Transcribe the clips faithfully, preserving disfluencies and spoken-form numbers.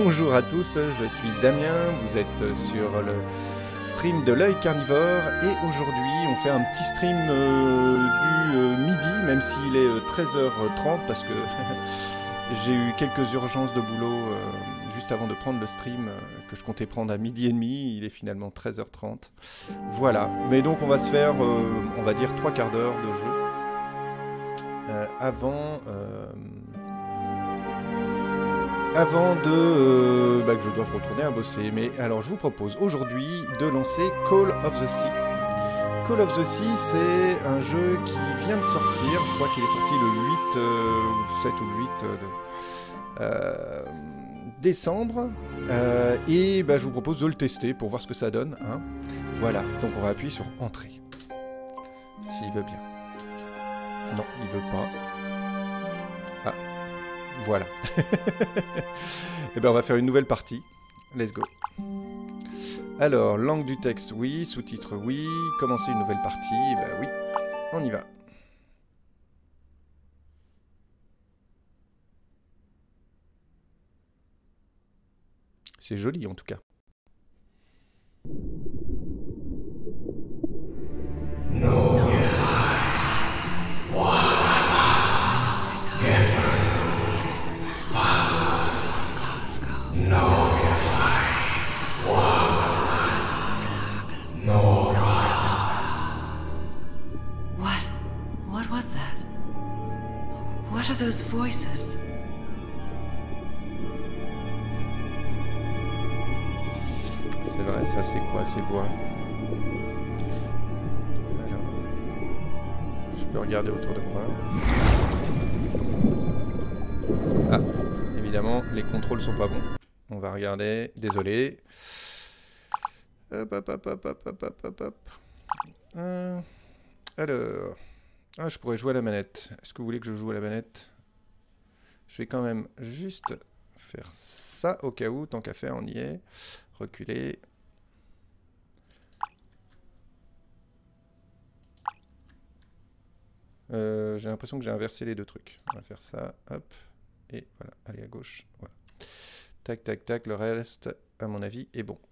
Bonjour à tous, je suis Damien, vous êtes sur le stream de l'œil carnivore et aujourd'hui on fait un petit stream euh, du euh, midi, même s'il est euh, treize heures trente parce que j'ai eu quelques urgences de boulot euh, juste avant de prendre le stream euh, que je comptais prendre à midi et demi, il est finalement treize heures trente. Voilà, mais donc on va se faire, euh, on va dire, trois quarts d'heure de jeu euh, avant... Euh, Avant de euh, bah, que je doive retourner à bosser. Mais alors je vous propose aujourd'hui de lancer Call of the Sea. Call of the Sea, c'est un jeu qui vient de sortir. Je crois qu'il est sorti le huit, euh, sept ou le huit euh, de, euh, décembre. Euh, et bah, je vous propose de le tester pour voir ce que ça donne. Hein. Voilà, donc on va appuyer sur Entrée. S'il veut bien. Non, il veut pas. Ah. Voilà. Et ben on va faire une nouvelle partie. Let's go. Alors, langue du texte, oui. Sous-titres, oui. Commencer une nouvelle partie, bah oui. On y va. C'est joli en tout cas. No. Those voices. C'est vrai, ça c'est quoi ces voix? Alors, je peux regarder autour de moi. Ah, évidemment, les contrôles sont pas bons. On va regarder, désolé. Hop, hop, hop, hop, hop, hop, hop, hop. Euh, alors... Ah, je pourrais jouer à la manette. Est-ce que vous voulez que je joue à la manette? Je vais quand même juste faire ça au cas où, tant qu'à faire, on y est. Reculer. Euh, j'ai l'impression que j'ai inversé les deux trucs. On va faire ça, hop, et voilà, allez à gauche, voilà. Tac, tac, tac, le reste, à mon avis, est bon.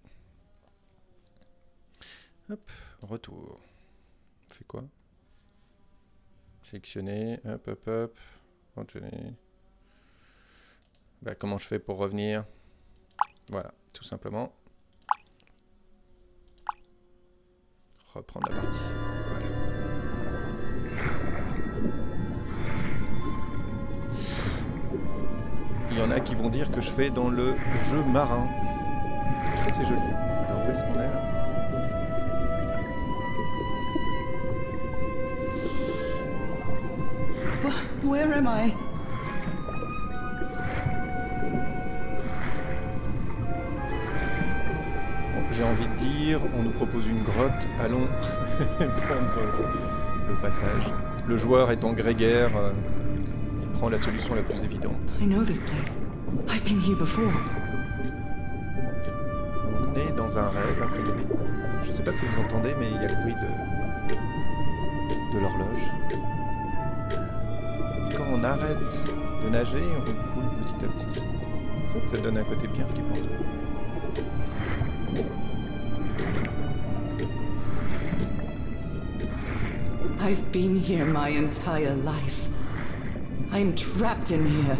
Hop, retour. On fait quoi? Sélectionner, hop, hop, hop, retenir. Bah, comment je fais pour revenir? Voilà, tout simplement. Reprendre la partie. Voilà. Il y en a qui vont dire que je fais dans le jeu marin. En tout cas, c'est joli. Alors, où est-ce qu'on est là? Where am I? J'ai envie de dire, on nous propose une grotte, allons prendre le passage. Le joueur étant grégaire, euh, il prend la solution la plus évidente. I know this place. I've been here before. On est dans un rêve, a priori. Je ne sais pas si vous entendez, mais il y a le bruit de, de l'horloge. Quand on arrête de nager, on coule petit à petit. Ça, ça donne un côté bien flippant. I've been here my entire life. I'm trapped in here.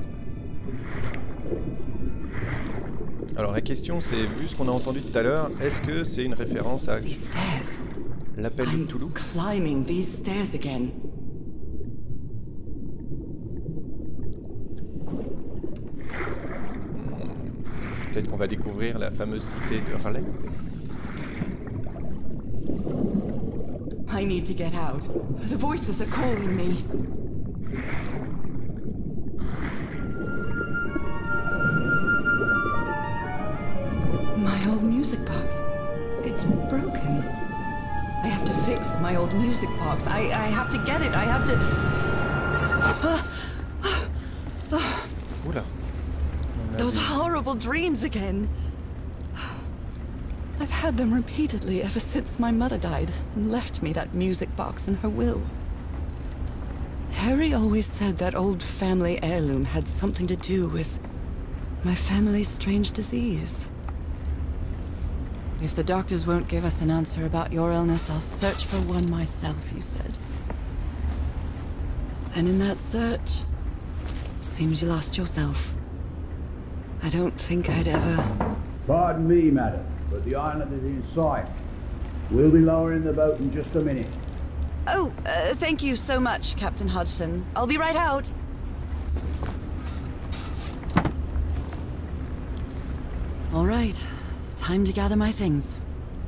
Alors la question c'est, vu ce qu'on a entendu tout à l'heure, est-ce que c'est une référence à l'appel de Toulouse? Climbing these stairs again. Peut-être qu'on va découvrir la fameuse cité de Raleigh. I need to get out. The voices are calling me. My old music box. It's broken. I have to fix my old music box. I, I have to get it. I have to... Oula. Those horrible dreams again. I've had them repeatedly ever since my mother died and left me that music box in her will. Harry always said that old family heirloom had something to do with My family's strange disease. If the doctors won't give us an answer about your illness, I'll search for one myself, you said. And in that search, it seems you lost yourself. I don't think I'd ever... Pardon me, madam, but the island is in sight. We'll be lowering the boat in just a minute. Oh, uh, thank you so much, Captain Hodgson. I'll be right out. All right. Time to gather my things.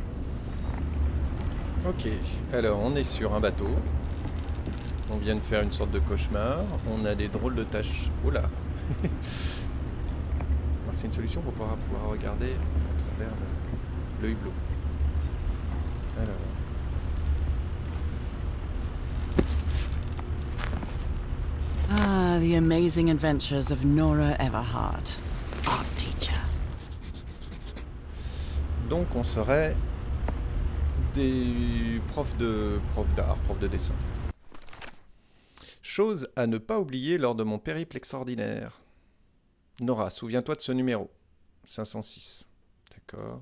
Ok, alors on est sur un bateau. On vient de faire une sorte de cauchemar. On a des drôles de tâches. Oula. C'est une solution pour pouvoir, pouvoir regarder à travers le, le hublot. Alors. Ah, the amazing adventures of Nora Everhart, art teacher. Donc on serait des profs de profs d'art, profs de dessin. Chose à ne pas oublier lors de mon périple extraordinaire. Nora, souviens-toi de ce numéro. cinq cent six. D'accord.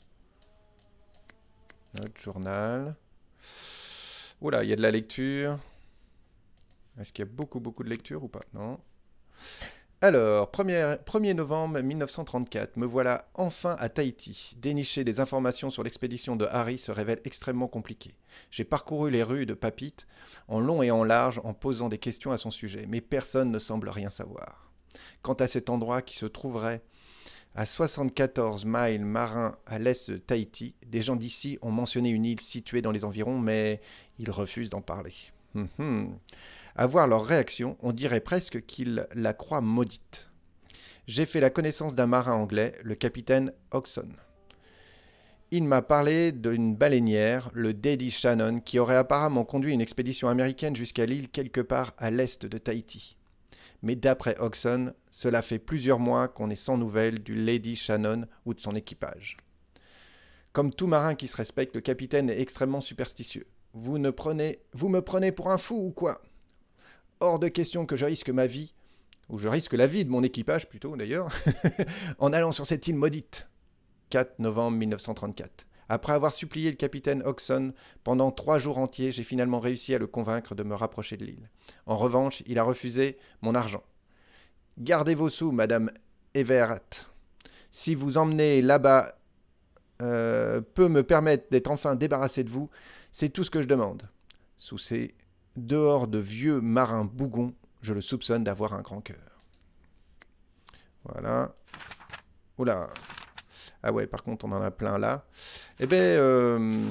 Notre journal. Oula, il y a de la lecture. Est-ce qu'il y a beaucoup, beaucoup de lecture ou pas? Non. Alors, premier novembre mille neuf cent trente-quatre, me voilà enfin à Tahiti. Dénicher des informations sur l'expédition de Harry se révèle extrêmement compliqué. J'ai parcouru les rues de Papeete en long et en large en posant des questions à son sujet, mais personne ne semble rien savoir. Quant à cet endroit qui se trouverait à soixante-quatorze miles marins à l'est de Tahiti, des gens d'ici ont mentionné une île située dans les environs, mais ils refusent d'en parler. Hum hum. À voir leur réaction, on dirait presque qu'ils la croient maudite. J'ai fait la connaissance d'un marin anglais, le capitaine Hodgson. Il m'a parlé d'une baleinière, le Lady Shannon, qui aurait apparemment conduit une expédition américaine jusqu'à l'île quelque part à l'est de Tahiti. Mais d'après Hodgson, cela fait plusieurs mois qu'on est sans nouvelles du Lady Shannon ou de son équipage. Comme tout marin qui se respecte, le capitaine est extrêmement superstitieux. Vous, ne prenez, vous me prenez pour un fou ou quoi? Hors de question que je risque ma vie, ou je risque la vie de mon équipage plutôt d'ailleurs, en allant sur cette île maudite. quatre novembre mille neuf cent trente-quatre. Après avoir supplié le capitaine Hodgson pendant trois jours entiers, j'ai finalement réussi à le convaincre de me rapprocher de l'île. En revanche, il a refusé mon argent. Gardez vos sous, madame Everhart. Si vous emmenez là-bas euh, peut me permettre d'être enfin débarrassé de vous, c'est tout ce que je demande. Sous ces dehors de vieux marins bougons, je le soupçonne d'avoir un grand cœur. Voilà. Oula. Ah ouais, par contre, on en a plein là. Eh bien, euh,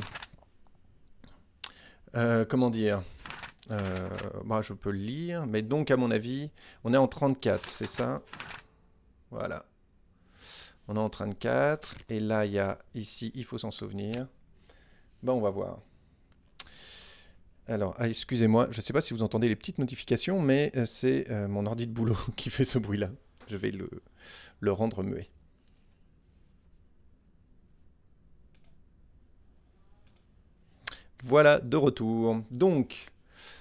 euh, comment dire euh, bah, je peux le lire, mais donc, à mon avis, on est en trente-quatre, c'est ça? Voilà. On est en trente-quatre, et là, il y a ici, il faut s'en souvenir. Ben, on va voir. Alors, ah, excusez-moi, je ne sais pas si vous entendez les petites notifications, mais euh, c'est euh, mon ordi de boulot qui fait ce bruit-là. Je vais le, le rendre muet. Voilà, de retour. Donc,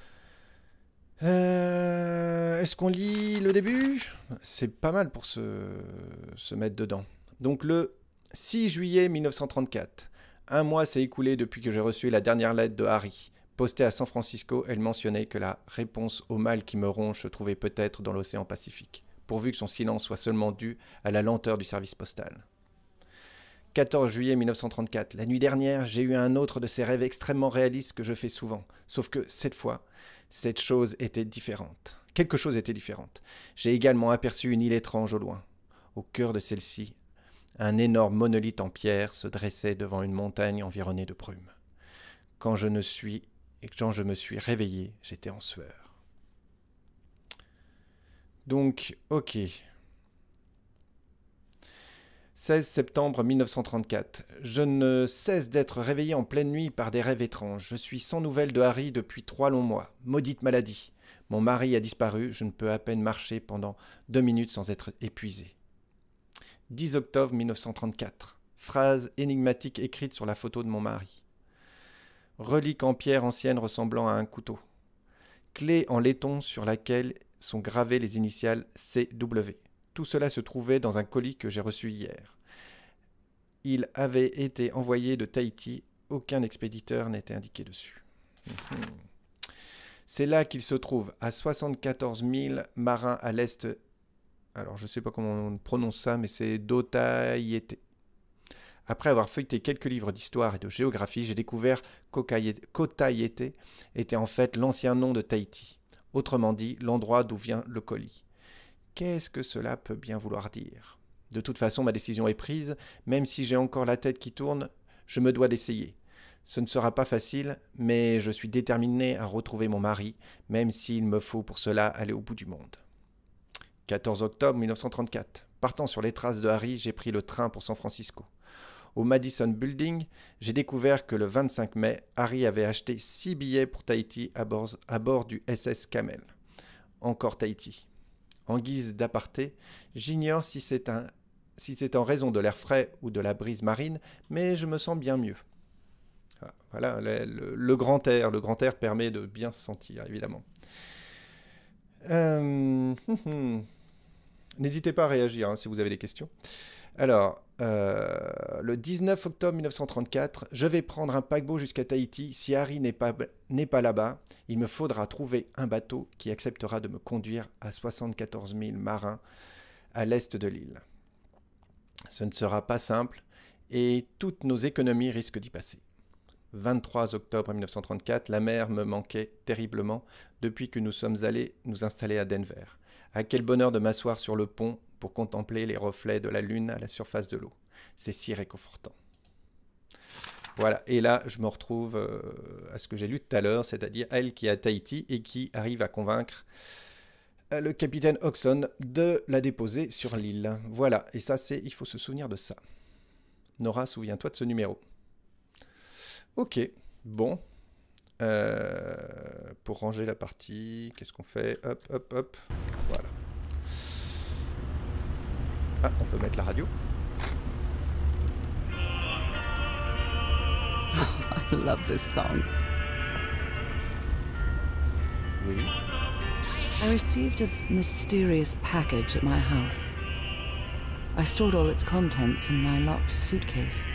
euh, est-ce qu'on lit le début? C'est pas mal pour se, se mettre dedans. Donc, le six juillet mille neuf cent trente-quatre. Un mois s'est écoulé depuis que j'ai reçu la dernière lettre de Harry. Postée à San Francisco, elle mentionnait que la réponse au mal qui me ronge se trouvait peut-être dans l'océan Pacifique, pourvu que son silence soit seulement dû à la lenteur du service postal. quatorze juillet mille neuf cent trente-quatre. La nuit dernière, j'ai eu un autre de ces rêves extrêmement réalistes que je fais souvent. Sauf que, cette fois, cette chose était différente. Quelque chose était différente. J'ai également aperçu une île étrange au loin. Au cœur de celle-ci, un énorme monolithe en pierre se dressait devant une montagne environnée de brumes. Quand je ne suis, et quand je me suis réveillé, j'étais en sueur. Donc, ok. seize septembre mille neuf cent trente-quatre. Je ne cesse d'être réveillé en pleine nuit par des rêves étranges. Je suis sans nouvelles de Harry depuis trois longs mois. Maudite maladie. Mon mari a disparu. Je ne peux à peine marcher pendant deux minutes sans être épuisé. dix octobre mille neuf cent trente-quatre. Phrase énigmatique écrite sur la photo de mon mari. Relique en pierre ancienne ressemblant à un couteau. Clé en laiton sur laquelle sont gravées les initiales C W. Tout cela se trouvait dans un colis que j'ai reçu hier. Il avait été envoyé de Tahiti. Aucun expéditeur n'était indiqué dessus. Mmh. C'est là qu'il se trouve, à soixante-quatorze mille marins à l'est. Alors, je ne sais pas comment on prononce ça, mais c'est d'Otayete. Après avoir feuilleté quelques livres d'histoire et de géographie, j'ai découvert qu'Otayete était en fait l'ancien nom de Tahiti. Autrement dit, l'endroit d'où vient le colis. Qu'est-ce que cela peut bien vouloir dire? De toute façon, ma décision est prise. Même si j'ai encore la tête qui tourne, je me dois d'essayer. Ce ne sera pas facile, mais je suis déterminé à retrouver mon mari, même s'il me faut pour cela aller au bout du monde. quatorze octobre mille neuf cent trente-quatre. Partant sur les traces de Harry, j'ai pris le train pour San Francisco. Au Madison Building, j'ai découvert que le vingt-cinq mai, Harry avait acheté six billets pour Tahiti à bord, à bord du S S Camel. Encore Tahiti. En guise d'aparté, j'ignore si c'est un, si c'est en raison de l'air frais ou de la brise marine, mais je me sens bien mieux. Voilà, le, le, le grand air. Le grand air permet de bien se sentir, évidemment. Euh, hum, hum. N'hésitez pas à réagir hein, si vous avez des questions. Alors, euh, le dix-neuf octobre mille neuf cent trente-quatre, je vais prendre un paquebot jusqu'à Tahiti. Si Harry n'est pas, n'est pas là-bas, il me faudra trouver un bateau qui acceptera de me conduire à soixante-quatorze mille marins à l'est de l'île. Ce ne sera pas simple et toutes nos économies risquent d'y passer. vingt-trois octobre mille neuf cent trente-quatre, la mer me manquait terriblement depuis que nous sommes allés nous installer à Denver. Ah, quel bonheur de m'asseoir sur le pont pour contempler les reflets de la lune à la surface de l'eau. C'est si réconfortant. Voilà, et là, je me retrouve euh, à ce que j'ai lu tout à l'heure, c'est-à-dire elle qui est à Tahiti et qui arrive à convaincre euh, le capitaine Oxon de la déposer sur l'île. Voilà, et ça, c'est, il faut se souvenir de ça. Nora, souviens-toi de ce numéro. Ok, bon. Euh, pour ranger la partie, qu'est-ce qu'on fait? Hop, hop, hop. Voilà. Ah, on peut mettre la radio. I love this song. Oui. I received a mysterious package at my house. I stored all its contents in my locked suitcase.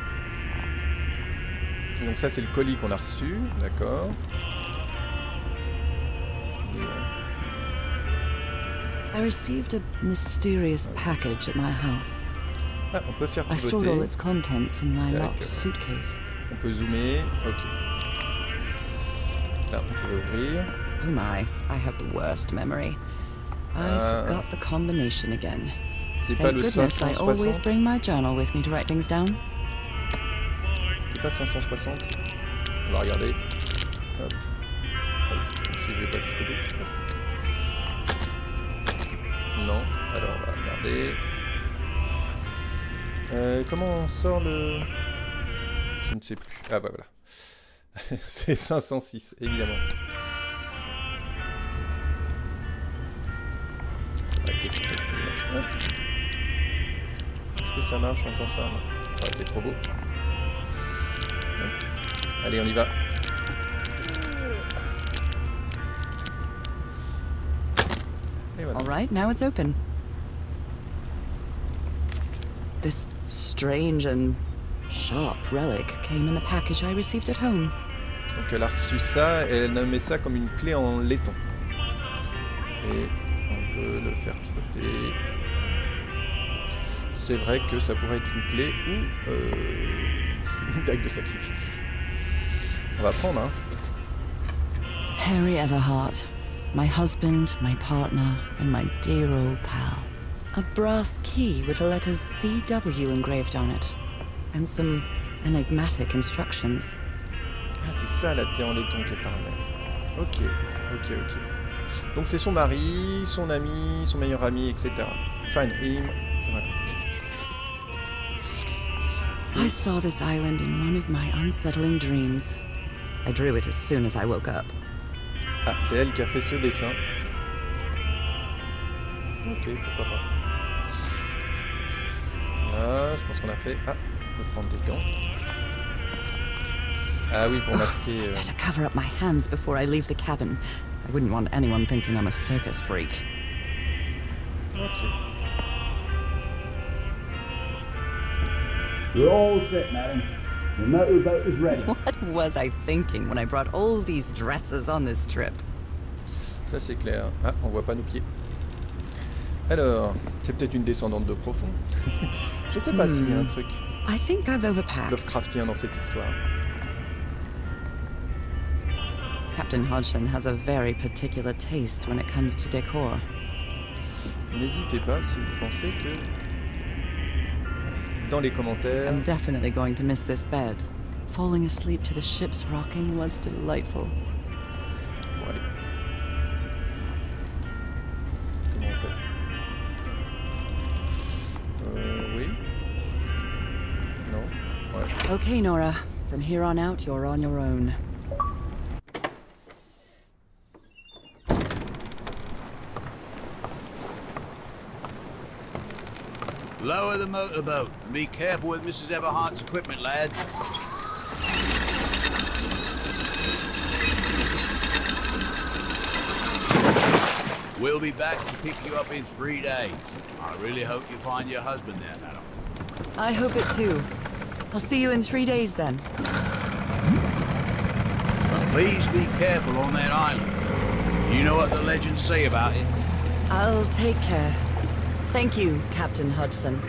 Donc ça c'est le colis qu'on a reçu, d'accord. I received a mysterious package at my house. Ah, on peut faire I stored all pivoter. its contents in my locked suitcase. On peut zoomer, ok. Là, on peut ouvrir. Oh my, I have the worst memory. I Ah. forgot the combination again. C'est pas Thank le goodness I always cinq cent soixante. bring my journal with me to write things down. C'est pas cinq cent soixante. On va regarder. Hop. Hop. Si je vais pas jusqu'au bout. Hop. Non. Alors on va regarder. Euh, comment on sort le... Je ne sais plus. Ah bah voilà. C'est cinq cent six, évidemment. Ça va être plus facile. Hop. Est-ce que ça marche en faisant ça? Non. Ah, c'est trop beau. Hop. Allez, on y va. Et voilà. All right, now it's open. This strange and sharp relic came in the package I received at home. Donc elle a reçu ça et elle a mis ça comme une clé en laiton. Et on peut le faire pivoter. C'est vrai que ça pourrait être une clé ou euh, une dague de sacrifice. On va prendre, hein. Harry Everhart, my husband, my partner, and my dear old pal. A brass key with the letters C W engraved on it, and some enigmatic instructions. Ah, c'est ça la thé en laiton qu'elle parlait. Ok, ok, ok. Donc c'est son mari, son ami, son meilleur ami, et cetera. Find him. Voilà. I saw this island in one of my unsettling dreams. I drew it as soon as I woke up. Ah, c'est elle qui a fait ce dessin. Ok, pourquoi pas. Là, je pense qu'on a fait... Ah, on peut prendre des gants. Ah oui, pour masquer... Euh... Better cover up my hands before I leave the cabin. I wouldn't want anyone thinking I'm a circus freak. Ok. We're all set, madam. The motorboat is ready. What was I thinking when I brought all these dresses on this trip? Ça c'est clair. Ah, on voit pas nos pieds. Alors, c'est peut-être une descendante de profond. Je sais pas hmm. s'il y a un truc I think I've overpacked. Lovecraftien dans cette histoire. Captain Hodgson has a very particular taste when it comes to decor. N'hésitez pas si vous pensez que dans les commentaires. I'm definitely going to miss this bed. Falling asleep to the ship's rocking was delightful. Bon, allez. Comment on fait? Euh, oui. Non. Ouais. Okay, Nora. From here on out, you're on your own. Lower the motorboat. Be careful with Missus Everhart's equipment, lads. We'll be back to pick you up in three days. I really hope you find your husband there, madam. I hope it too. I'll see you in three days then. Please be careful on that island. You know what the legends say about it. I'll take care. Thank you, Captain Hodgson.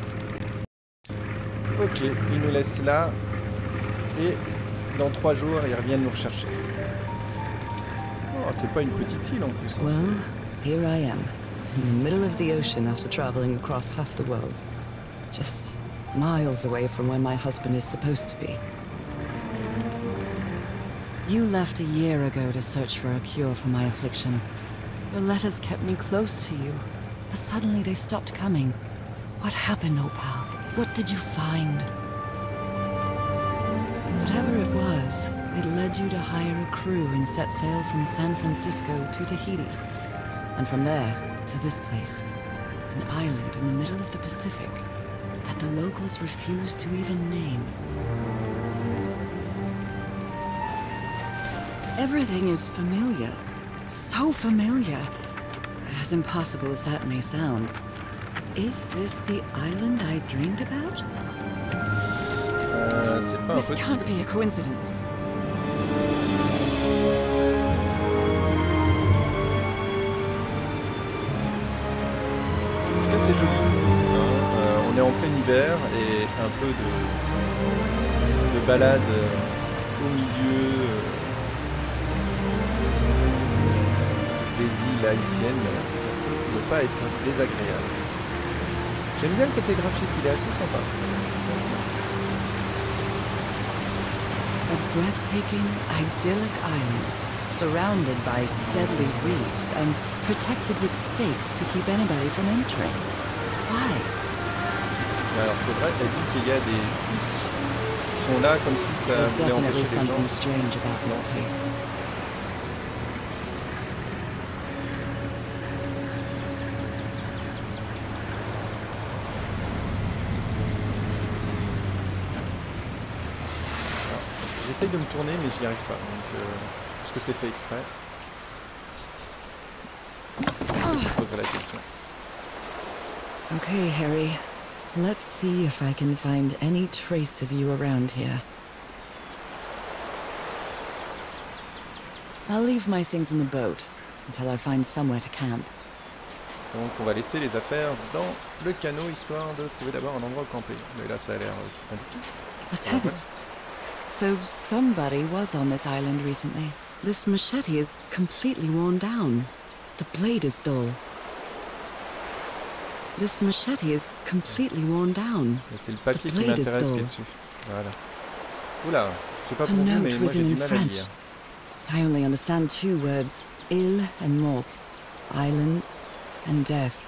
Ok, ils nous laissent là. Et dans trois jours, ils reviennent nous rechercher. Oh, c'est pas une petite île en plus. Hein, well, here I am, in the middle of the ocean after traveling across half the world. Just miles away from where my husband is supposed to be. You left a year ago to search for a cure for my affliction. Your letters kept me close to you. But suddenly they stopped coming. What happened, Opal? What did you find? Whatever it was, it led you to hire a crew and set sail from San Francisco to Tahiti. And from there, to this place. An island in the middle of the Pacific that the locals refuse to even name. Everything is familiar. So familiar. As impossible as that may sound, is this the island I dreamed about? Euh, c'est pas this impossible. Can't be a coincidence. Là, c'est joli. Hein, euh, on est en plein hiver et un peu de, de balade au milieu euh, des îles haïtiennes. Ça ne peut pas être désagréable. J'aime bien le côté graphique, il est assez sympa. A breathtaking, idyllic island, surrounded by deadly reefs and protected with stakes to keep anybody from entering. Why? Alors c'est vrai, elle dit qu'il y a des pics qui sont là comme si ça There's voulait definitely empêcher les something gens. strange about this Non. place. J'essaye de me tourner mais je n'y arrive pas, donc euh, je pense que c'est fait exprès. Je te poserai la question. Okay, Harry. Let's see if I can find any trace of you around here. I'll leave my things in the boat until I find somewhere to camp. Donc on va laisser les affaires dans le canot histoire de trouver d'abord un endroit où camper. Mais là ça a l'air euh, indiqué. A tent. So somebody was on this island recently. This machete is completely worn down. The blade is dull. This machete is completely worn down. C'est le papier qui m'intéresse qui est dessus. Voilà. Oula, c'est pas pour vous, mais moi j'ai du mal à lire. I only understand two words, ill and mort, island and death.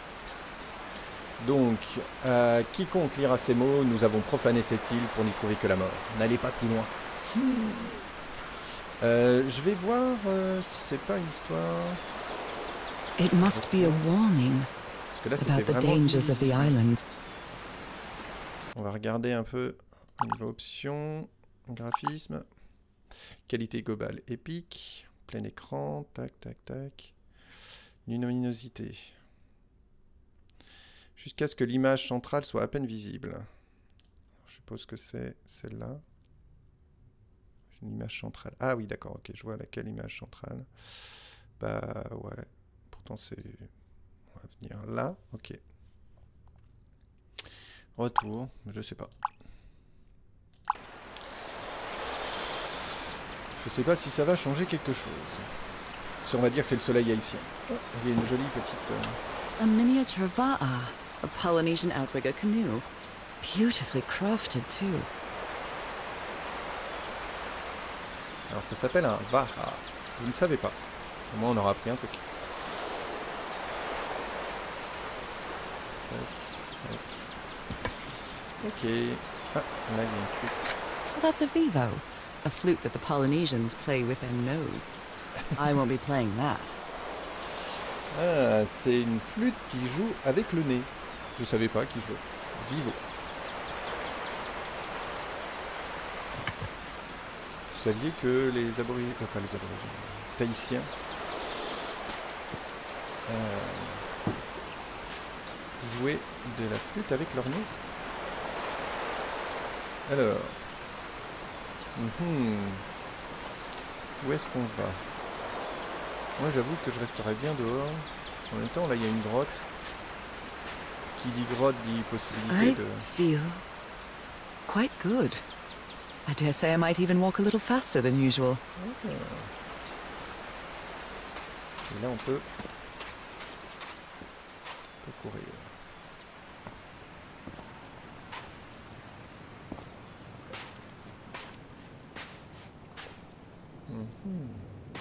Donc, euh, quiconque lira ces mots, nous avons profané cette île pour n'y trouver que la mort. N'allez pas plus loin. Hmm. Euh, je vais voir euh, si c'est pas une histoire. It must be a warning Parce que là, about the vraiment dangers of the island. On va regarder un peu niveau options, graphisme, qualité globale épique, plein écran, tac, tac, tac, luminosité. Jusqu'à ce que l'image centrale soit à peine visible. je suppose que c'est celle-là. J'ai une image centrale. Ah oui, d'accord, ok, je vois laquelle image centrale. Bah ouais, pourtant c'est... On va venir là, ok. Retour, je sais pas. Je sais pas si ça va changer quelque chose. Si on va dire que c'est le soleil haïtien. Oh, il y a une jolie petite... Euh... A miniature va'a, a Polynesian outrigger canoe. Beautifully crafted too. Alors ça s'appelle un vaha. Vous ne savez pas. Au moins on aura appris un truc. Ok. Ah, là il y a une flûte. Well, that's a vivo. A flute that the Polynesians play with their nose. I won't be playing that. Ah, c'est une flûte qui joue avec le nez. Je savais pas qui jouait. Vivo. Vous saviez que les aborigènes, enfin les aborigènes, tahitiens, euh, jouaient de la flûte avec leur nez? Alors, mm-hmm. Où est-ce qu'on va? Moi j'avoue que je resterai bien dehors. En même temps là il y a une grotte. Qui dit grotte dit possibilité I de... feel quite good. I dare say I might even walk a little faster than usual. Okay. Et là on peut... on peut courir. Mm-hmm.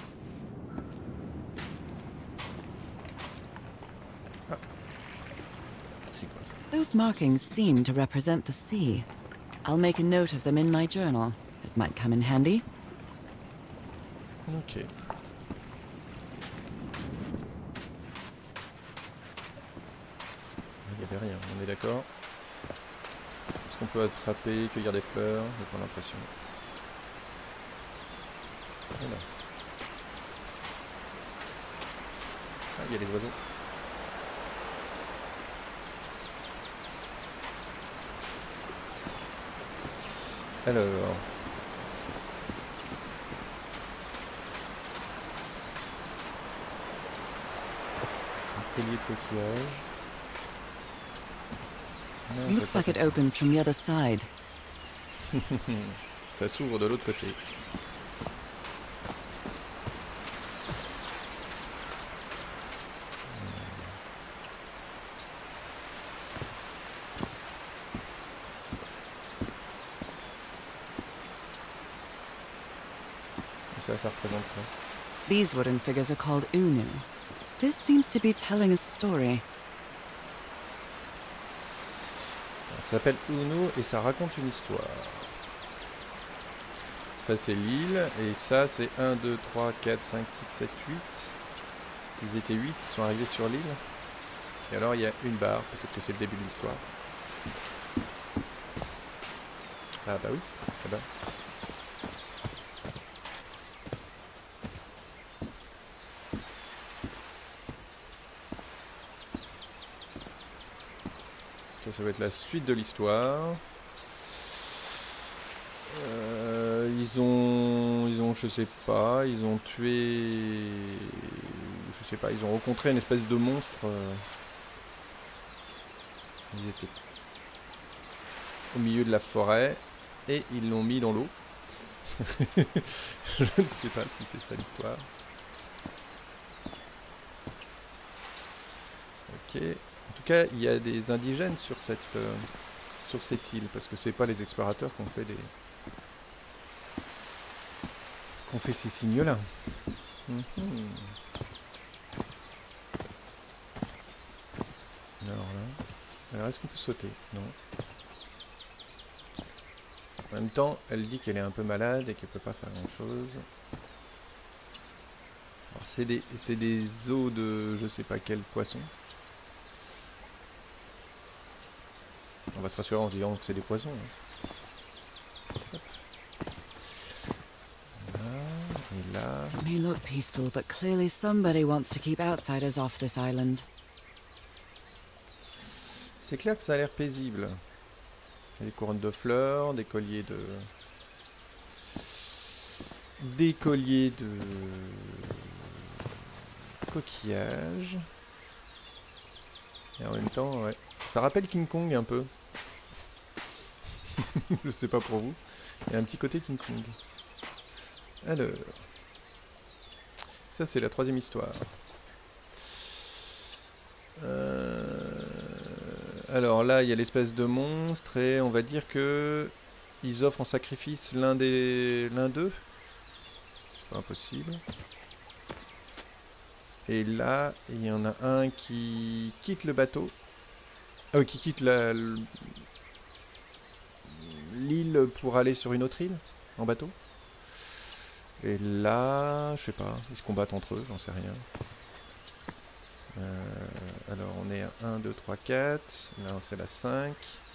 Ah. C'est quoi ça? Those markings seem to represent the sea. I'll make a note of them in my journal. It might come in handy. Ok. Il n'y avait rien, on est d'accord. Est-ce qu'on peut attraper, cueillir des fleurs? J'ai pas l'impression. Voilà. Ah, il y a les oiseaux. Alors... un collier de coquillage. Non, Looks like it opens from the other side. Ça s'ouvre de l'autre côté. Ça, ça représente quoi? These wooden figures are called unu. This seems to be telling a story. Ça s'appelle Uno et ça raconte une histoire. Ça c'est l'île et ça c'est un, deux, trois, quatre, cinq, six, sept, huit. Ils étaient huit, ils sont arrivés sur l'île. Et alors il y a une barre, peut-être que c'est le début de l'histoire. Ah bah oui, très bien. Ça, ça va être la suite de l'histoire. Euh, ils ont, ils ont, je sais pas, ils ont tué, je sais pas, ils ont rencontré une espèce de monstre. Euh, ils étaient au milieu de la forêt et ils l'ont mis dans l'eau. Je ne sais pas si c'est ça l'histoire. Ok. En tout cas, il y a des indigènes sur cette, euh, sur cette île, parce que c'est pas les explorateurs qui ont fait des, qui ont fait ces signes-là. Mm-hmm. Alors là, alors est-ce qu'on peut sauter? Non. En même temps, elle dit qu'elle est un peu malade et qu'elle peut pas faire grand-chose. Alors c'est des, c'est des os de, je sais pas quel poisson. On va se rassurer en se disant que c'est des poissons. Hein. Là, et là. It may look peaceful, but clearly somebody wants to keep outsiders off this island. C'est clair que ça a l'air paisible. Des couronnes de fleurs, des colliers de... Des colliers de... coquillages. Et en même temps, ouais. Ça rappelle King Kong un peu. Je sais pas pour vous. Il y a un petit côté King Kong. Alors... Ça, c'est la troisième histoire. Euh... Alors là, il y a l'espèce de monstre et on va dire que ils offrent en sacrifice l'un des l'un d'eux. C'est pas impossible. Et là, il y en a un qui quitte le bateau. Ah oui, qui quitte la l'île pour aller sur une autre île en bateau. Et là, je sais pas, ils se combattent entre eux, j'en sais rien. Euh, alors on est à un, deux, trois, quatre. Là c'est la cinq.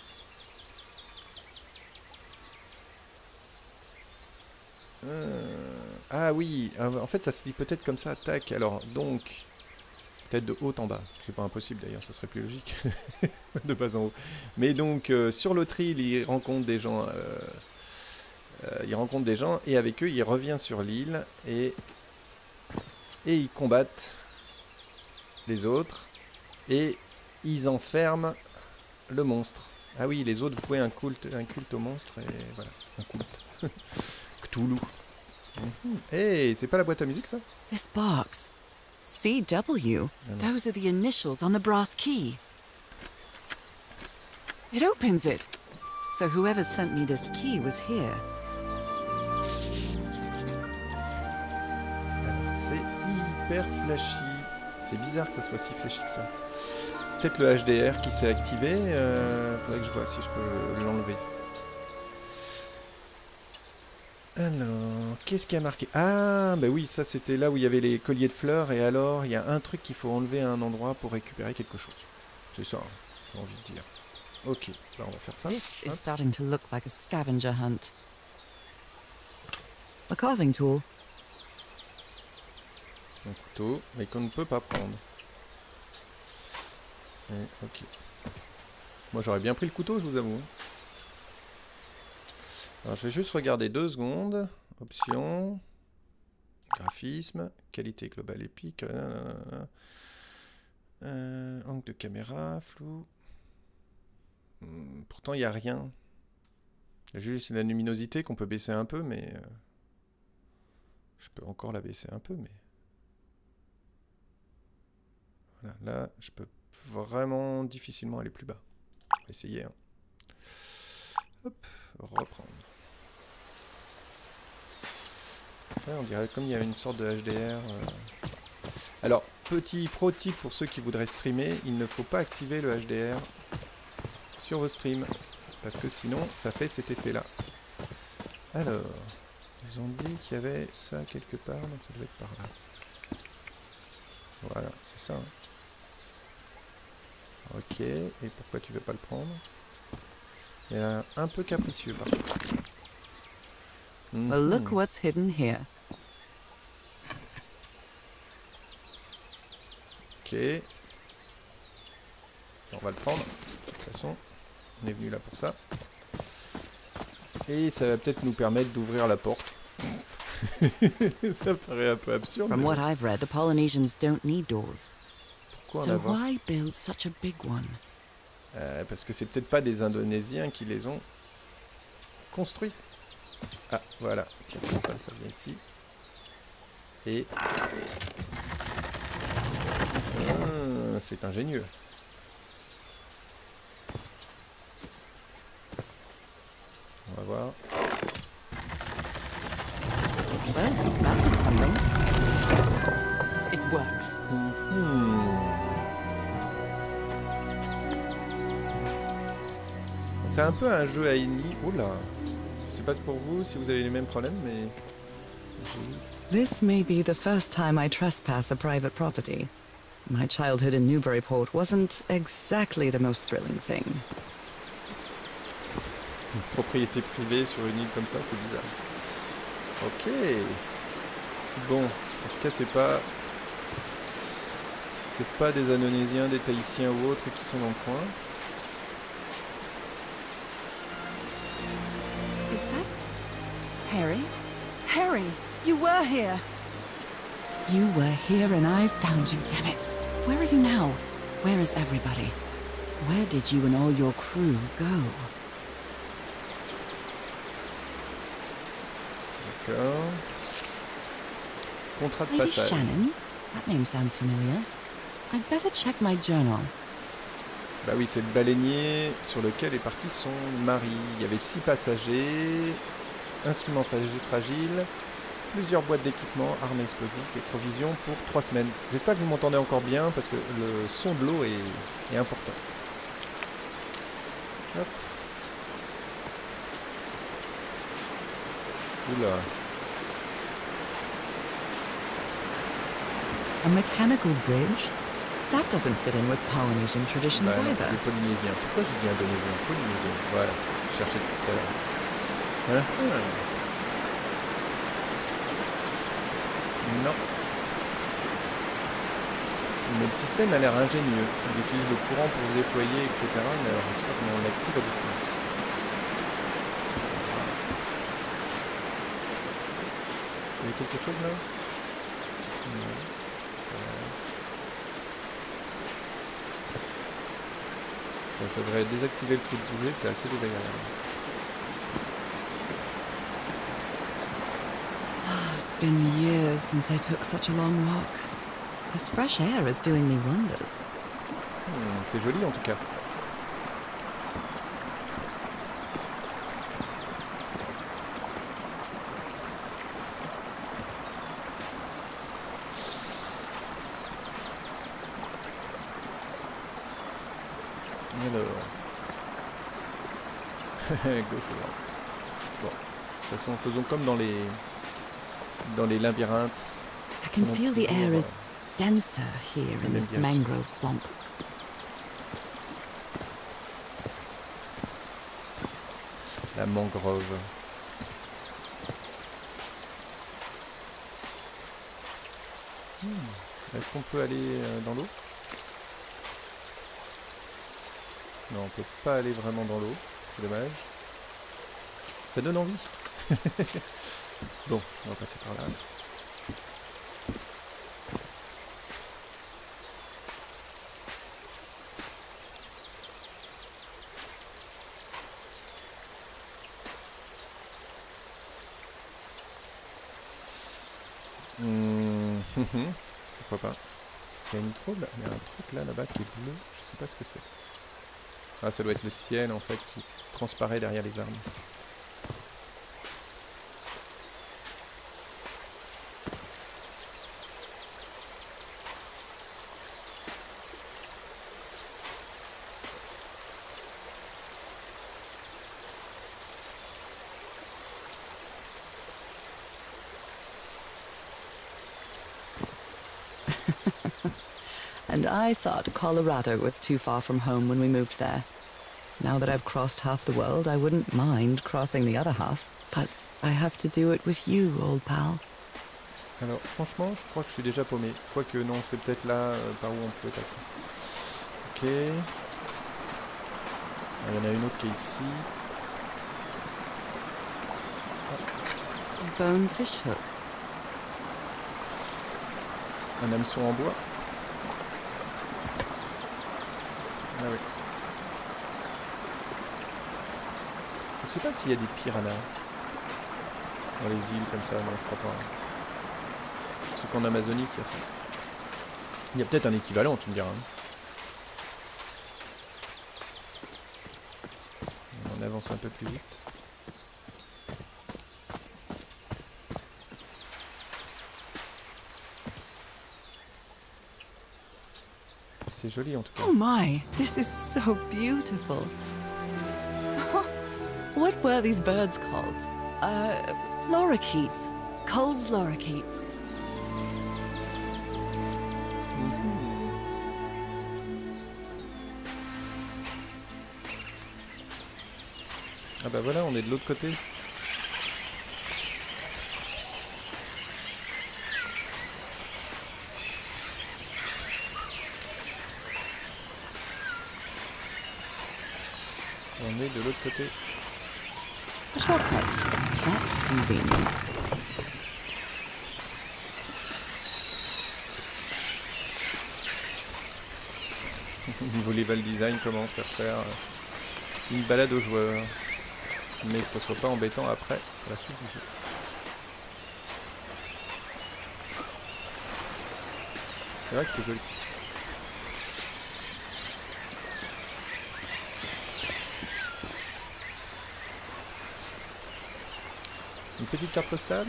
Euh, ah oui, en fait ça se dit peut-être comme ça, tac. Alors donc, peut-être de haut en bas. C'est pas impossible d'ailleurs, ce serait plus logique. De bas en haut. Mais donc euh, sur l'autre île, il rencontre des gens. Euh, euh, il rencontre des gens et avec eux il revient sur l'île et, et ils combattent les autres, et ils enferment le monstre. Ah oui, les autres vouaient un culte, un culte au monstre, et voilà, un culte. Cthulhu. Mm-hmm. Hey, c'est pas la boîte à musique, ça? This box. C W. Those are the initials on the brass key. It opens it. So whoever sent me this key was here. Alors, c'est hyper flashy. C'est bizarre que ça soit si flashy que ça. Peut-être le H D R qui s'est activé. Euh, faudrait que je vois si je peux l'enlever. Alors, qu'est-ce qui a marqué? Ah, bah oui, ça c'était là où il y avait les colliers de fleurs. Et alors, il y a un truc qu'il faut enlever à un endroit pour récupérer quelque chose. C'est ça, hein, j'ai envie de dire. Ok, bah on va faire ça. This is starting to look like a scavenger hunt. A carving tool. Un couteau, mais qu'on ne peut pas prendre. Et, ok. Moi j'aurais bien pris le couteau, je vous avoue. Alors je vais juste regarder deux secondes. Options. Graphisme. Qualité globale épique. Euh, angle de caméra. Flou. Hum, pourtant il n'y a rien. Il y a juste la luminosité qu'on peut baisser un peu, mais... Euh, je peux encore la baisser un peu, mais... Voilà, là, je peux vraiment difficilement aller plus bas. Je vais essayer. Hein. Hop, reprendre. Ouais, on dirait comme il y a une sorte de H D R. Euh... Alors, petit pro tip pour ceux qui voudraient streamer, il ne faut pas activer le H D R sur vos streams. Parce que sinon, ça fait cet effet-là. Alors, ils ont dit qu'il y avait ça quelque part, donc ça doit être par là. Voilà, c'est ça. Hein. Ok, et pourquoi tu veux pas le prendre? Il est un peu capricieux par contre. Mm-hmm. Well, look what's hidden here. Ok. On va le prendre. De toute façon, on est venu là pour ça. Et ça va peut-être nous permettre d'ouvrir la porte. Ça paraît un peu absurde. From what I've read, the Polynesians don't need doors. Pourquoi So why build such a big one? euh, Parce que c'est peut-être pas des Indonésiens qui les ont construits. Ah, voilà. Tiens, ça, ça vient ici. Et... Ah, c'est ingénieux. On va voir. Well, that did something. It works. Mm-hmm. C'est un peu un jeu à ennemi. Oula. Je sais pas pour vous si vous avez les mêmes problèmes, mais... This may be the first time I trespass a private property. My childhood in Newburyport wasn't exactly the most thrilling thing. Une propriété privée sur une île comme ça, c'est bizarre. Ok. Bon, en tout cas, c'est pas... C'est pas des Indonésiens, des Tahitiens ou autres qui sont dans le coin. Is that Harry? Harry, you were here! You were here and I found you, damn it. Where are you now? Where is everybody? Where did you and all your crew go? D'accord. Contrat de Lady passage. Shannon? That name sounds familiar. I'd better check my journal. Bah oui, c'est le baleinier sur lequel est parti son mari. Il y avait six passagers, instruments fragiles, plusieurs boîtes d'équipement, armes explosives et provisions pour trois semaines. J'espère que vous m'entendez encore bien parce que le son de l'eau est, est important. Hop. Oula. A mechanical bridge? That doesn't fit in with Polynesian traditions Bah, non, either. les Polynésiens. Pourquoi j'ai dit indonésien? Polynésien. Voilà. Je cherchais tout à l'heure. Hein? Non. Mais le système a l'air ingénieux. Il utilise le courant pour se déployer, et cetera. Mais alors, je sais pas comment on l'active à distance. Il y a quelque chose là? Non. Je devrais désactiver le truc de bouger, c'est assez désagréable. It's been years since I took such a long walk. This fresh air is doing me wonders. Hmm, c'est joli en tout cas. Alors. Gauche ou droite. Bon. De toute façon, faisons comme dans les dans les labyrinthes. I can feel the air is denser here in this mangrove swamp. La mangrove. Hmm. Est-ce qu'on peut aller euh, dans l'eau? Non, on peut pas aller vraiment dans l'eau. C'est dommage. Ça donne envie. Bon, on va passer par là. Mmh. Pourquoi pas. Il y a une trop là. Il y a un truc là, là-bas qui est bleu. Je sais pas ce que c'est. Ah, ça doit être le ciel en fait qui transparaît derrière les arbres. And I thought Colorado was too far from home when we moved there. Now that I've crossed half the world, I wouldn't mind crossing the other half. But I have to do it with you, old pal. Alors, franchement, je crois que je suis déjà paumé. Quoique, non, c'est peut-être là euh, par où on pouvait passer. Ok. Ah, il y en a une autre qui est ici. A bonefish hook. Un hameçon en bois. Ah oui. Je sais pas s'il y a des piranhas dans les îles comme ça, non je crois pas. C'est qu'en Amazonie qu'il y a ça. Il y a peut-être un équivalent, tu me diras. On avance un peu plus vite. C'est joli en tout cas. Oh my, this is so beautiful. What were these birds called? Uh, lorikeets. Cole's lorikeets. Ah bah voilà, on est de l'autre côté. On est de l'autre côté. A shortcut. That's convenient. Niveau level design, comment faire faire une balade aux joueurs, mais que ce soit pas embêtant après la suite du jeu. C'est vrai que c'est joli. Une petite carte postale.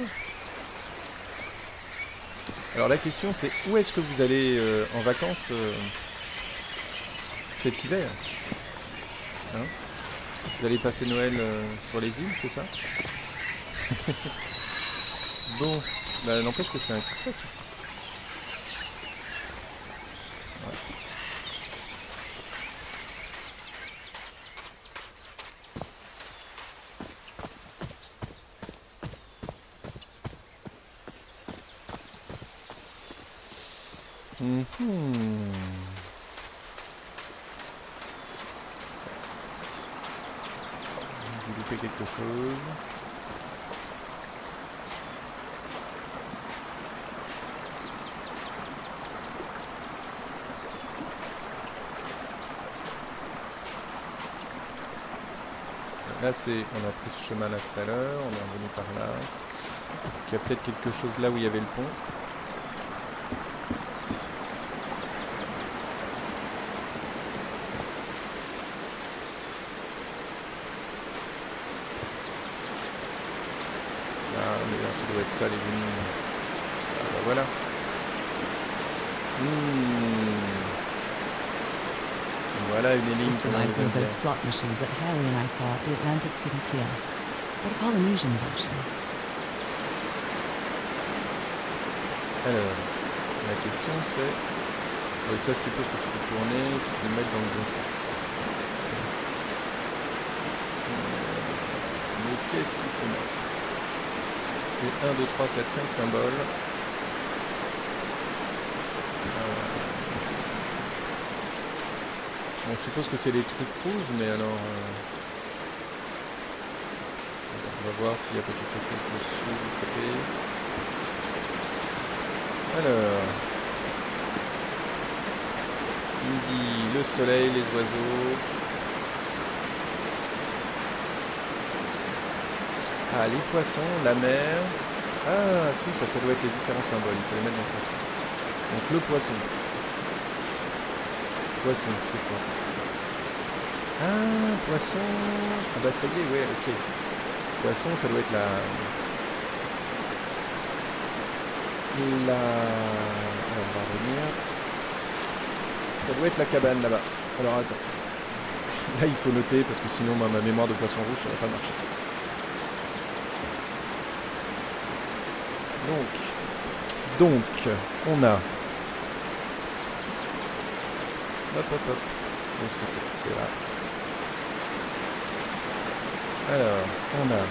Alors la question c'est où est-ce que vous allez euh, en vacances euh, cet hiver, hein? Vous allez passer Noël euh, sur les îles, c'est ça? Bon, bah, n'empêche que c'est un truc ici. Ouais. Mm-hmm. J'ai loupé quelque chose. Là c'est, on a pris ce chemin là tout à l'heure, on est revenu par là. Il y a peut-être quelque chose là où il y avait le pont. Ça doit être ça les amis. Ah, bah, voilà. Mmh. Voilà une énigme. This reminds me of those slot machines that Harry and I saw at the Atlantic City Pier. But a Polynesian version. Alors, la question c'est... Oui, ça je suppose que tu peux tourner, tu peux le mettre dans le bon. Mais qu'est-ce qu'il faut mettre? un, deux, trois, quatre, cinq symboles. Euh... Bon, je suppose que c'est les trucs rouges, mais alors... Euh... On va voir s'il y a peut-être quelque chose dessous du côté. Alors... Il me dit le soleil, les oiseaux... Ah, les poissons, la mer... Ah, si, ça, ça doit être les différents symboles. Il faut les mettre dans ce sens. Donc, le poisson. Poisson, c'est quoi? Ah, poisson... Ah bah, ça y est, ouais, ok. Poisson, ça doit être la... La... Alors, on va revenir. Ça doit être la cabane, là-bas. Alors, attends. Là, il faut noter, parce que sinon, ma mémoire de poisson rouge, ça va pas marcher. Donc, donc, on a, hop hop hop, où est-ce que c'est? C'est là. Alors, on a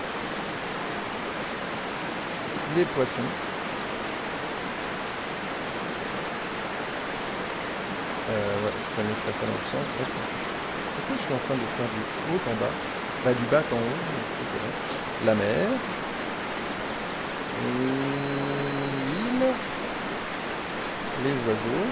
les poissons. Euh, ouais, je peux mieux faire ça dans le sens. Pourquoi je suis en train de faire du haut en bas? Bah, du bas en haut. La mer. L'île, les oiseaux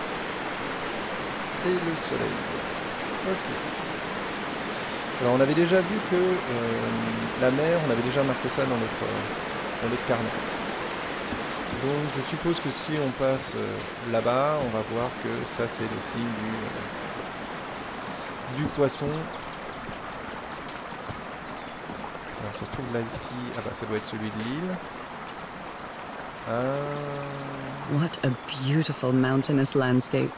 et le soleil. Ok. Alors on avait déjà vu que euh, la mer, on avait déjà marqué ça dans notre, dans notre carnet. Donc je suppose que si on passe euh, là-bas, on va voir que ça c'est le signe du, euh, du poisson. Alors ça se trouve là ici, ah bah ça doit être celui de l'île. Ah. What a beautiful mountainous landscape.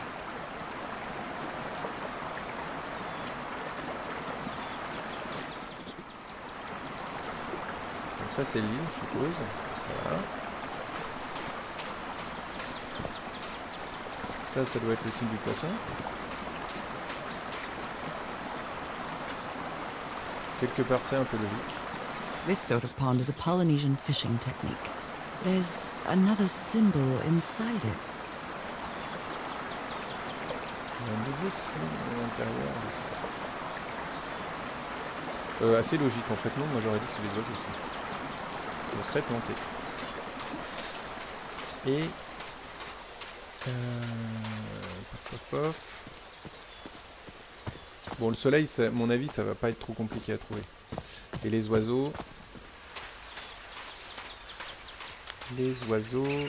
Donc ça c'est l'île, je suppose. Voilà. Ça, ça doit être le signe du poisson. Quelque part c'est un peu logique. This sort of pond is a Polynesian fishing technique. There's another symbol inside it. Il y a un nouveau signe à l'intérieur. Euh, assez logique en fait, non, moi j'aurais dit que c'est les oiseaux aussi. Je me serais planté. Et... Euh... Pof, pof, pof. Bon, le soleil, ça, à mon avis, ça va pas être trop compliqué à trouver. Et les oiseaux... Les oiseaux...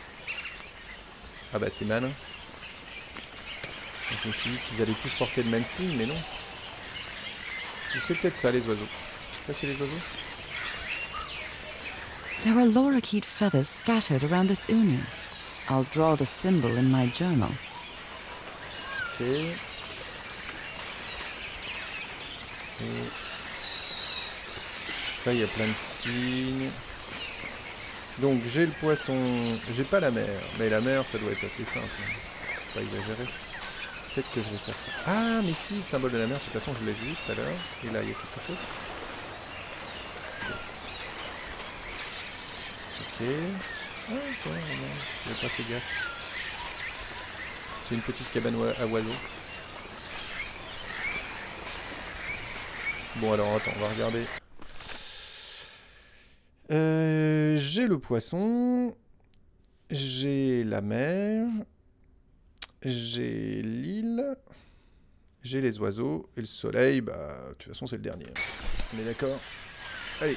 Ah bah c'est malin. Je me suis dit qu'ils allaient tous porter le même signe, mais non. C'est peut-être ça, les oiseaux. Ça, c'est les oiseaux. There are lorikeet feathers scattered around this unu. I'll draw the symbol in my journal. Ok. Et... Là, il y a plein de signes. Donc, j'ai le poisson... J'ai pas la mer. Mais la mer, ça doit être assez simple. Faut pas exagérer. Peut-être que je vais faire ça. Ah, mais si, le symbole de la mer, de toute façon, je l'ai vu tout à l'heure. Et là, il y a quelque chose. Ok. Ah, ok, je n'ai pas fait gaffe. C'est une petite cabane à oiseaux. Bon, alors, attends, on va regarder. Euh, j'ai le poisson. J'ai la mer. J'ai l'île, j'ai les oiseaux, et le soleil, bah, de toute façon, c'est le dernier. On est d'accord? Allez.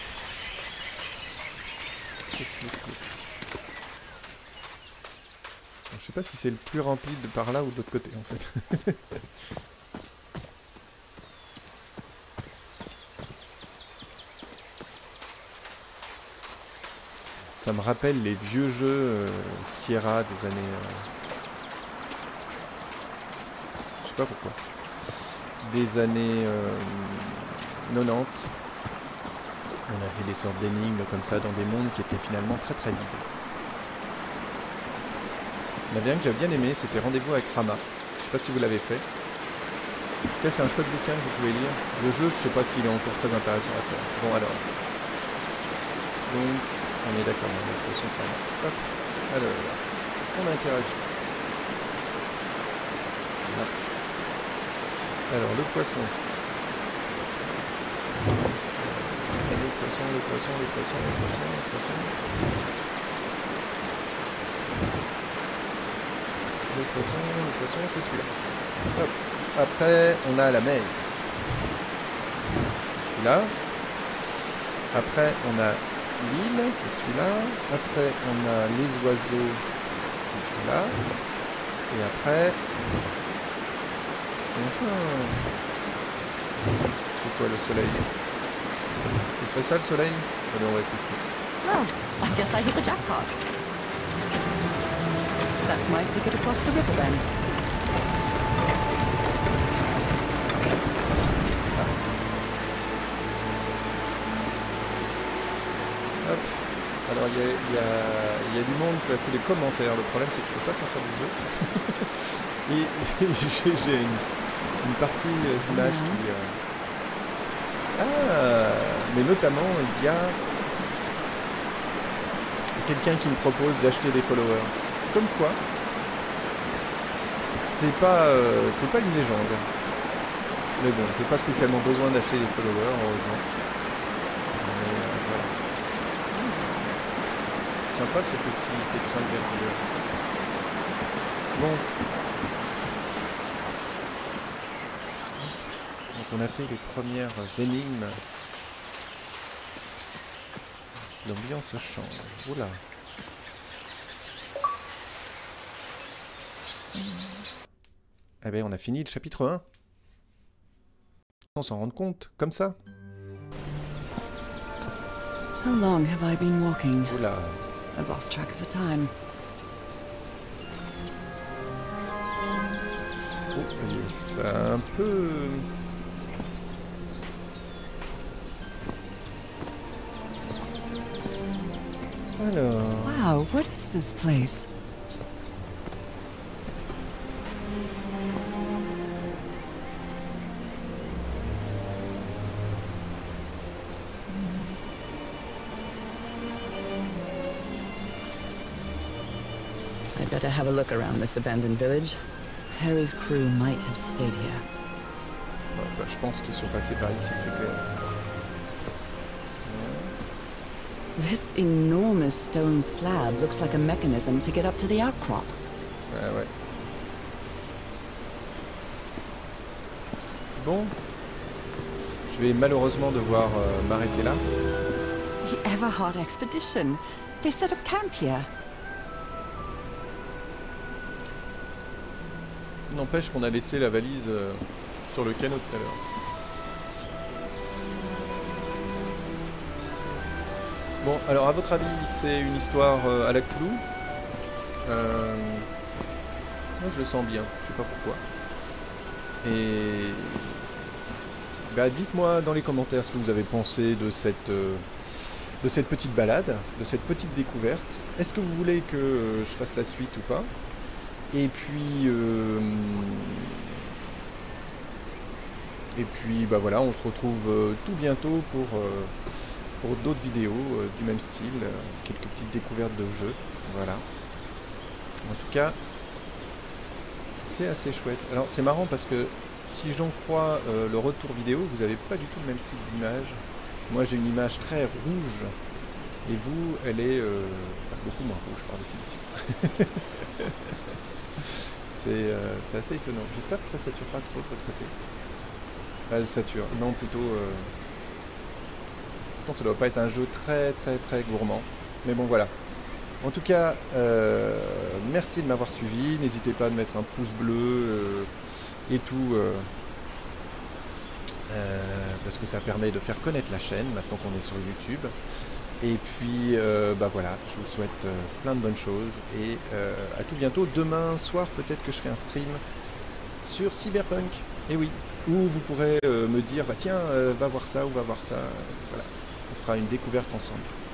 Je sais pas si c'est le plus rempli de par là ou de l'autre côté, en fait. Ça me rappelle les vieux jeux euh, Sierra des années... Euh... Je sais pas pourquoi. Des années euh, quatre-vingt-dix. On avait des sortes d'énigmes comme ça dans des mondes qui étaient finalement très très vides. Il y en avait un que j'avais bien aimé, c'était Rendez-vous avec Rama. Je sais pas si vous l'avez fait. En tout cas, c'est un chouette bouquin que vous pouvez lire. Le jeu, je sais pas s'il est encore très intéressant à faire. Bon alors. Donc, on est d'accord, on a l'impression que ça va. Hop. Alors, on interagit. Là. Alors, le poisson. Le poisson, le poisson, le poisson, le poisson, le poisson. Le poisson, le poisson, c'est celui-là. Hop. Après, on a la mer. Celui-là. Après, on a l'île, c'est celui-là. Après, on a les oiseaux, c'est celui-là. Et après... Hum, c'est quoi le soleil? Ce serait ça le soleil? Allez, on va tester. Well, I guess I hit the jackpot. That's my ticket across the river then. Hop. Alors il y a, y, a, y a du monde qui a fait des commentaires. Le problème c'est que je ne peux pas sortir du jeu. Et j'ai une, une partie d'image qui... Euh... Ah, mais notamment il y a quelqu'un qui me propose d'acheter des followers. Comme quoi, c'est pas, euh, c'est pas une légende. Mais bon, j'ai pas spécialement besoin d'acheter des followers, heureusement. Mais euh, voilà. Sympa ce petit pépin de verdure. Bon. Donc on a fait les premières énigmes. L'ambiance change. Oula. Eh bien, on a fini le chapitre un. On s'en rend compte, comme ça. How long have I been walking? Oula. I've lost track of the time. Oh, c'est un peu... Alors... Wow, what is this place? I'd better have a look around this abandoned village. Harry's crew might have stayed here. Bon, bah, je pense qu'ils sont passés par ici, c'est clair. This enormous stone slab looks like a mechanism to get up to the outcrop. Ouais, ouais. Bon. Je vais malheureusement devoir euh, m'arrêter là. The Everhard expedition. They set up camp here. N'empêche qu'on a laissé la valise euh, sur le canot tout à l'heure. Bon, alors à votre avis, c'est une histoire euh, à la Cthulhu euh, Moi je le sens bien, je sais pas pourquoi. Et bah, dites-moi dans les commentaires ce que vous avez pensé de cette, euh, de cette petite balade, de cette petite découverte. Est-ce que vous voulez que euh, je fasse la suite ou pas? Et puis, euh, et puis bah voilà, on se retrouve euh, tout bientôt pour... Euh, pour d'autres vidéos euh, du même style, euh, quelques petites découvertes de jeux, voilà. En tout cas, c'est assez chouette. Alors c'est marrant parce que si j'en crois euh, le retour vidéo, vous n'avez pas du tout le même type d'image. Moi j'ai une image très rouge, et vous, elle est euh, beaucoup moins rouge par définition. c'est euh, assez étonnant. J'espère que ça sature pas trop de votre côté. Ah, ça sature. Non, plutôt... Euh, ça doit pas être un jeu très très très gourmand, mais bon voilà. En tout cas, euh, merci de m'avoir suivi, n'hésitez pas à mettre un pouce bleu euh, et tout, euh, euh, parce que ça permet de faire connaître la chaîne maintenant qu'on est sur YouTube. Et puis euh, bah voilà, je vous souhaite euh, plein de bonnes choses et euh, à tout bientôt. Demain soir peut-être que je fais un stream sur Cyberpunk, et oui, où vous pourrez euh, me dire bah tiens euh, va voir ça ou va voir ça, voilà. On fera une découverte ensemble.